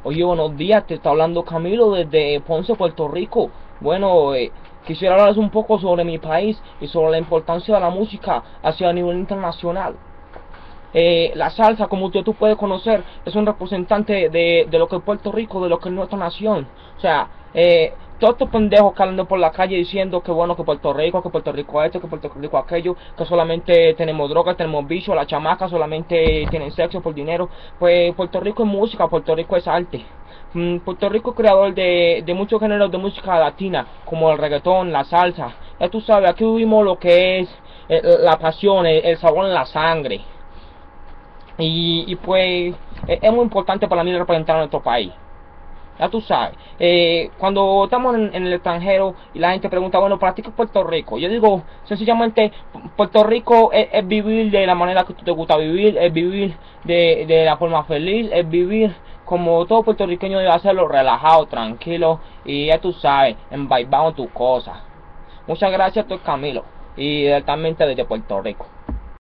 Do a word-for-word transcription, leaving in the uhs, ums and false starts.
Oye, buenos días, te está hablando Camilo desde Ponce, Puerto Rico. Bueno, eh, quisiera hablarles un poco sobre mi país y sobre la importancia de la música hacia a nivel internacional. Eh, la salsa, como usted tú puedes conocer, es un representante de, de lo que es Puerto Rico, de lo que es nuestra nación. O sea, eh, todos estos pendejos que andan por la calle diciendo que bueno, que Puerto Rico, que Puerto Rico esto, que Puerto Rico aquello, que solamente tenemos drogas, tenemos bichos, las chamacas solamente tienen sexo por dinero. Pues Puerto Rico es música, Puerto Rico es arte. Mm, Puerto Rico es creador de, de muchos géneros de música latina, como el reggaetón, la salsa. Ya tú sabes, aquí vivimos lo que es eh, la pasión, el, el sabor en la sangre. Y, y pues eh, es muy importante para mí representar a nuestro país. Ya tú sabes, eh, cuando estamos en, en el extranjero y la gente pregunta, bueno, ¿para ti qué es Puerto Rico? Yo digo, sencillamente, Puerto Rico es, es vivir de la manera que te gusta vivir, es vivir de, de la forma feliz, es vivir como todo puertorriqueño debe hacerlo, relajado, tranquilo, y ya tú sabes, embaibado en tus cosas. Muchas gracias, esto es Camilo, y directamente desde Puerto Rico.